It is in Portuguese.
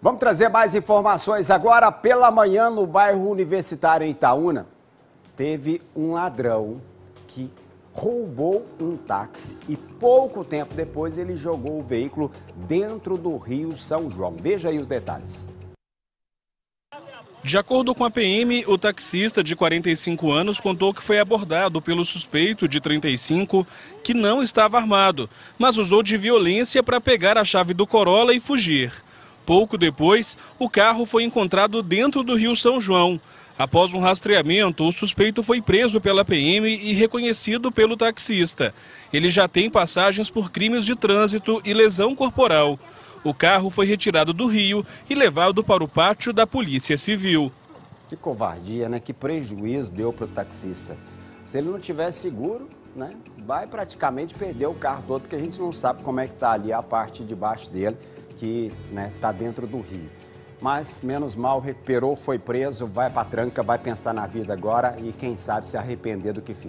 Vamos trazer mais informações agora. Pela manhã, no bairro Universitário em Itaúna, teve um ladrão que roubou um táxi e pouco tempo depois ele jogou o veículo dentro do Rio São João. Veja aí os detalhes. De acordo com a PM, o taxista de 45 anos contou que foi abordado pelo suspeito de 35, que não estava armado, mas usou de violência para pegar a chave do Corolla e fugir. Pouco depois, o carro foi encontrado dentro do Rio São João. Após um rastreamento, o suspeito foi preso pela PM e reconhecido pelo taxista. Ele já tem passagens por crimes de trânsito e lesão corporal. O carro foi retirado do rio e levado para o pátio da Polícia Civil. Que covardia, né? Que prejuízo deu para o taxista. Se ele não tiver seguro, né, vai praticamente perder o carro todo, porque a gente não sabe como é que está ali a parte de baixo dele, que está dentro do rio. Mas, menos mal, recuperou, foi preso, vai para a tranca, vai pensar na vida agora e quem sabe se arrepender do que fez.